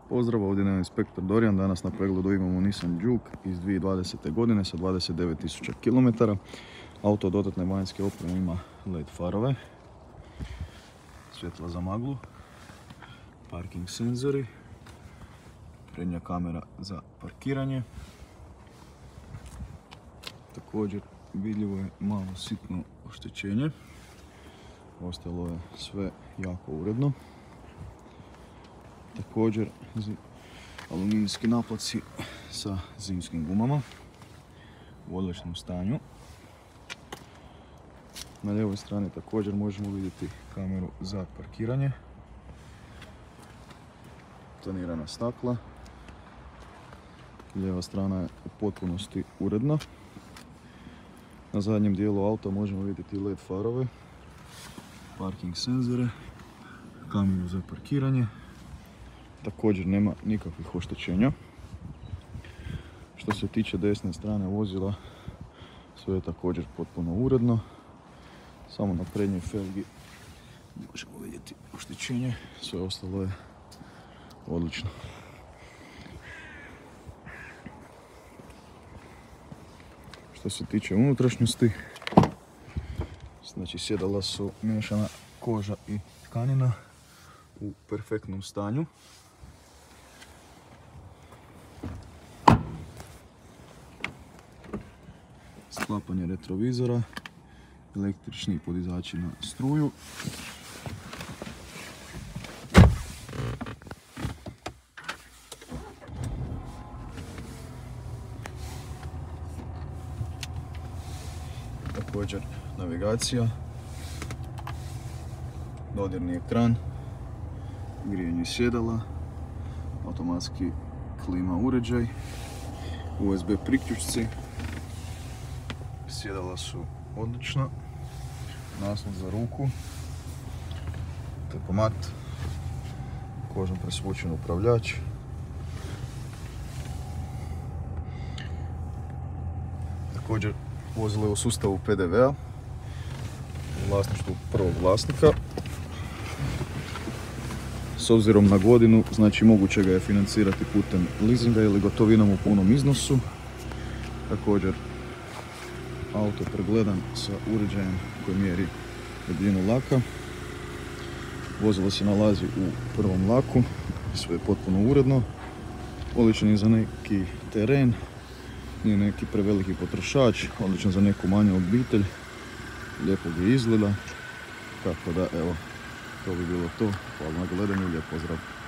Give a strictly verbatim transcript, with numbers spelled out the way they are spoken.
Pozdrav, ovdje je inspektor Dorijan. Danas na pregledu imamo Nissan Juke iz dvije tisuće dvadesete. godine sa dvadeset devet tisuća kilometara. Auto dodatne vanjske opreme ima L E D farove, svjetla za maglu, parking senzori, prednja kamera za parkiranje. Također vidljivo je malo sitno oštećenje, ostalo je sve jako uredno. Također aluminijski naplaci sa zimskim gumama u odličnom stanju. Na lijevoj strani također možemo vidjeti kameru za parkiranje, tonirana stakla. Lijeva strana je u potpunosti uredna. Na zadnjem dijelu auta možemo vidjeti L E D farove, parking senzore, kameru za parkiranje. Također nema nikakvih oštećenja. Što se tiče desne strane vozila, sve je također potpuno uredno. Samo na prednjoj felgi možemo vidjeti oštećenje, sve ostalo je odlično. Što se tiče unutrašnjosti, znači sjedala su miješana koža i tkanina u perfektnom stanju. Sklapanje retrovizora, električni podizači na struju. Također navigacija, dodirni ekran, grijanje sjedala, automatski klima uređaj, U S B priključci. Sjedala su odlična, naslon za ruku, tempomat, kožom presvučen upravljač. Također vozilo je u sustavu P D V-a, u vlasništvu prvog vlasnika. S obzirom na godinu, znači moguće ga je financirati putem leasinga ili gotovinom u punom iznosu. Također auto je pregledan sa uređajem koji mjeri debljinu laka. Vozilo se nalazi u prvom laku, sve je potpuno uredno. Odličan je za neki teren, nije neki preveliki potrošač, odličan za neku manju obitelj, lijepo ga izgleda. Tako da evo, to bi bilo to. Hvala na gledanju, lijep pozdrav.